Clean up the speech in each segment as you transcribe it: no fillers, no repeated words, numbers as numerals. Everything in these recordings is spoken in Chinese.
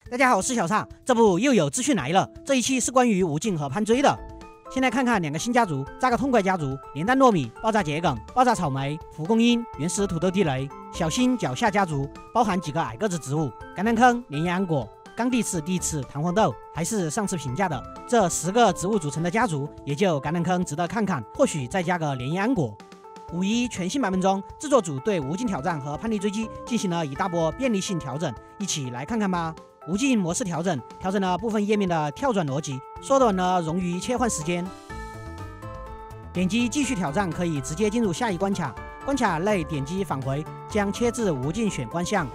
大家好，我是小畅，这不又有资讯来了。这一期是关于无尽和潘追的。先来看看两个新家族：炸个痛快家族、连弹糯米、爆炸桔梗、爆炸草莓、蒲公英、原始土豆地雷、小心脚下家族，包含几个矮个子植物：橄榄坑、连叶安果、刚地刺、地刺、弹簧豆，还是上次评价的这10个植物组成的家族，也就橄榄坑值得看看，或许再加个连叶安果。5.1全新版本中，制作组对无尽挑战和叛逆追击进行了一大波便利性调整，一起来看看吧。无尽模式调整了部分页面的跳转逻辑，缩短了冗余切换时间。点击继续挑战可以直接进入下一关卡，关卡内点击返回将切至无尽选关项。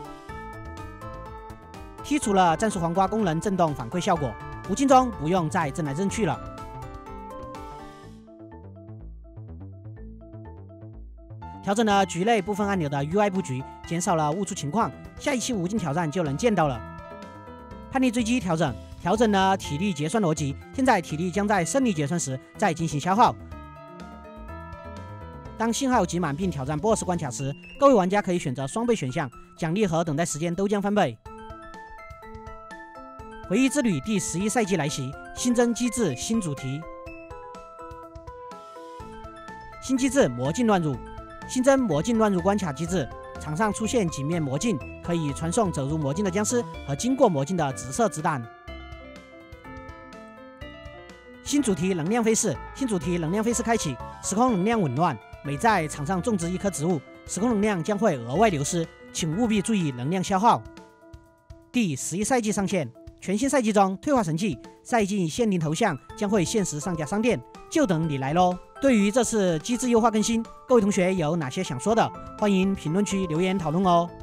剔除了战术黄瓜功能震动反馈效果，无尽中不用再震来震去了。调整了局内部分按钮的 UI 布局，减少了误触情况，下一期无尽挑战就能见到了。叛逆追击调整了体力结算逻辑，现在体力将在胜利结算时再进行消耗。当信号集满并挑战 BOSS 关卡时，各位玩家可以选择双倍选项，奖励和等待时间都将翻倍。回忆之旅第11赛季来袭，新增机制新主题，新机制魔镜乱入，新增魔镜乱入关卡机制。场上出现几面魔镜，可以传送走入魔镜的僵尸和经过魔镜的紫色子弹。新主题能量飞逝，开启，时空能量紊乱，每在场上种植一棵植物，时空能量将会额外流失，请务必注意能量消耗。第11赛季上线，全新赛季中退化神器赛季限定头像将会限时上架商店，就等你来咯。对于这次机制优化更新，各位同学有哪些想说的？欢迎评论区留言讨论哦。